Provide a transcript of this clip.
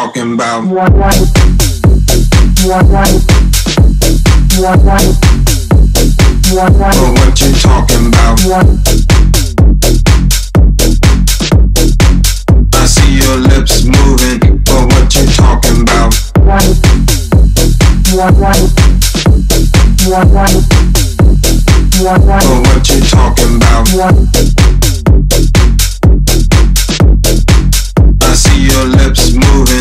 talking about? But what you talking about? I see your lips moving, but what you talking about? But what you talking about? I see your lips moving.